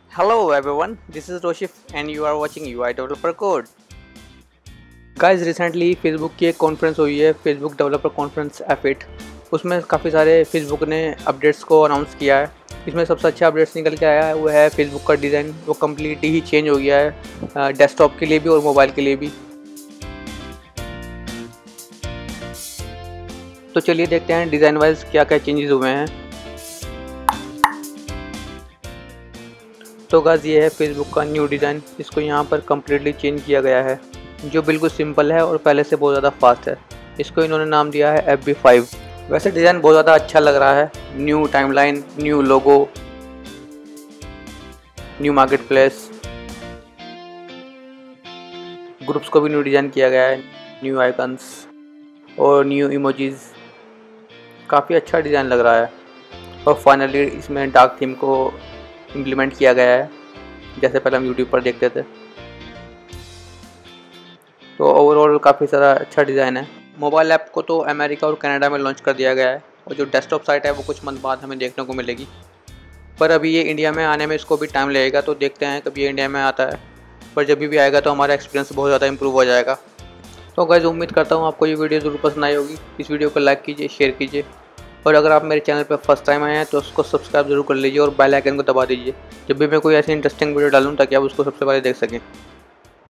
Hello everyone, this is Roshif and you are watching UI Developer Code. Guys, recently Facebook की एक conference हुई है, Facebook developer conference F8। उसमें काफ़ी सारे Facebook ने अपडेट्स को अनाउंस किया है। इसमें सबसे अच्छा अपडेट्स निकल के आया है वो है Facebook का डिज़ाइन, वो कम्प्लीटली ही चेंज हो गया है डेस्कटॉप के लिए भी और मोबाइल के लिए भी। तो चलिए देखते हैं डिज़ाइन वाइज क्या क्या चेंजेस हुए हैं। तो गाइस ये है फेसबुक का न्यू डिज़ाइन, इसको यहाँ पर कम्प्लीटली चेंज किया गया है, जो बिल्कुल सिंपल है और पहले से बहुत ज़्यादा फास्ट है। इसको इन्होंने नाम दिया है FB5। वैसे डिज़ाइन बहुत ज़्यादा अच्छा लग रहा है। New timeline, new logo, new marketplace, groups को भी न्यू डिज़ाइन किया गया है, न्यू आइकन्स और न्यू इमोजीज। काफ़ी अच्छा डिज़ाइन लग रहा है। और फाइनली इसमें डार्क थीम को इम्प्लीमेंट किया गया है, जैसे पहले हम यूट्यूब पर देखते थे। तो ओवरऑल काफ़ी सारा अच्छा डिज़ाइन है। मोबाइल ऐप को तो अमेरिका और कनाडा में लॉन्च कर दिया गया है और जो डेस्कटॉप साइट है वो कुछ मंथ बाद हमें देखने को मिलेगी। पर अभी ये इंडिया में आने में इसको भी टाइम लगेगा, तो देखते हैं कभी ये इंडिया में आता है। पर जब भी आएगा तो हमारा एक्सपीरियंस बहुत ज़्यादा इंप्रूव हो जाएगा। तो गाइस उम्मीद करता हूँ आपको ये वीडियो ज़रूर पसंद आई होगी। इस वीडियो को लाइक कीजिए, शेयर कीजिए और अगर आप मेरे चैनल पर फर्स्ट टाइम आए हैं तो उसको सब्सक्राइब जरूर कर लीजिए और बेल आइकन को दबा दीजिए, जब भी मैं कोई ऐसी इंटरेस्टिंग वीडियो डालूँ ताकि आप उसको सबसे पहले देख सकें।